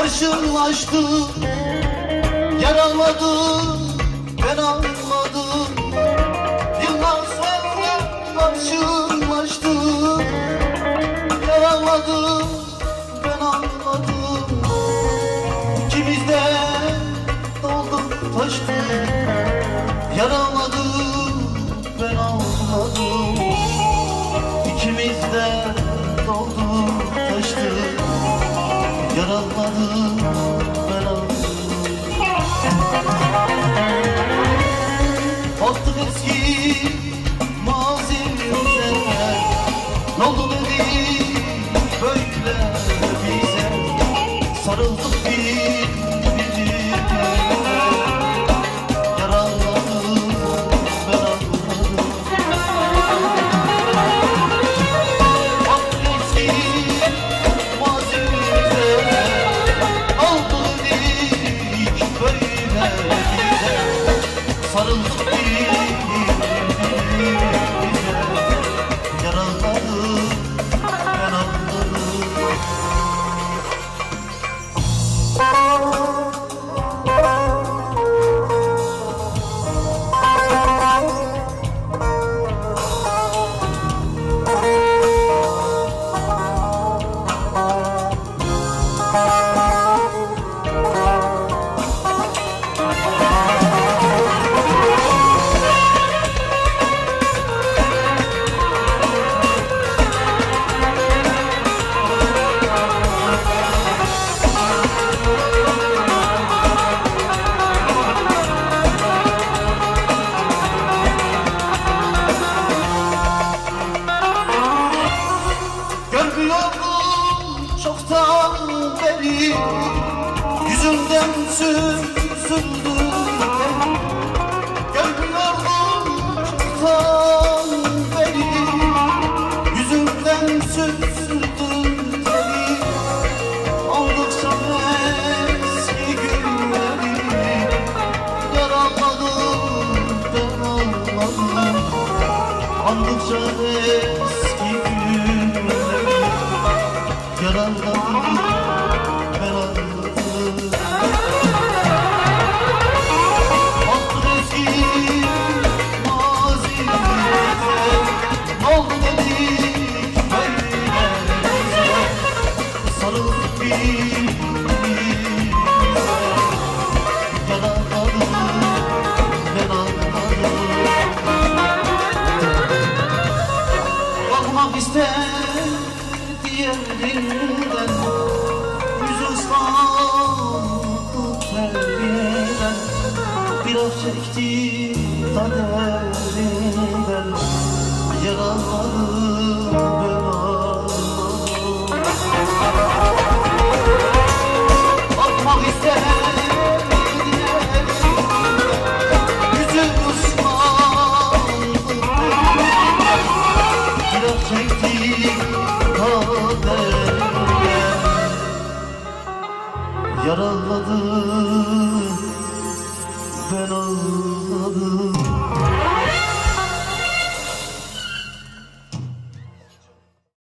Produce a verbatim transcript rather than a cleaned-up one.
karşılaştık. Yaraladım, ben anladım. Yıllar sonra karşılaştık. Yaraladım, ben anladım. İkimiz de dolduk taştık. Yaraladım, ben anladım. İkimiz de dolduk taştık. Yaraladım, ben anladım. Baktık eski mazimize, ne oldu dedik böyle bize. Sarıldık birbirine, yaraladım, ben anladım. Baktık eski mazimize, ne oldu dedik böyle bize. Sarıldık birbirine, yaraladım, ben anladım. Görmüyorum çoktan beri, yüzünden süzüldü. Görmüyorum çoktan beri, yüzünden süzüldü. Aldıkça eski günleri, yaraladım, ben anladım. Aldıkça eski günleri, yaraladım, ben anladım. Baktık eski mazimize, ne oldu dedik böyle bize. Sarıldık birbirine, yaraladım, ben anladım. Bakmak istedi yerinden, yüzü ıslandı terliğinden. Biraz çekti kaderinden, yaraladım, ben anladım. Bakmak istedi yerinden, yüzü ıslandı terliğinden. Biraz çekti kaderinden, yaraladım, ben anladım.